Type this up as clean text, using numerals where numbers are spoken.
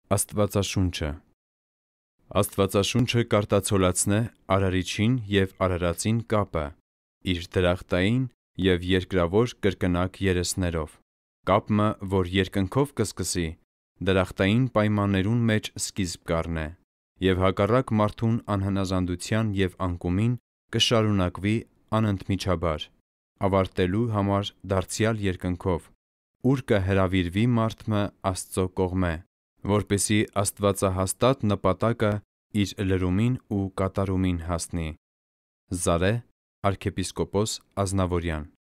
Աստվածաշունչը Աստվածաշունչը կարտացոլացնե արարիչին և արարածին կապը իր դրախտային և երկրավոր կրկնակ երեսներով։ Կապը, որ երկնքով կսկսի, դրախտային պայմաններուն մեջ սկիզբ կառնե և հակառակ մարդուն անհնազանդության և անկումին կշարունակվի անընդմիջաբար, ավարտելու համար դարձյալ երկնքով, ուր կհրավիրվի մարդը Աստծո կողմէ, որպեսզի աստվածահաստատ նպատակը իր լրումին ու կատարումին հասնի։ Զարե, arczepiskopos Aznavouryan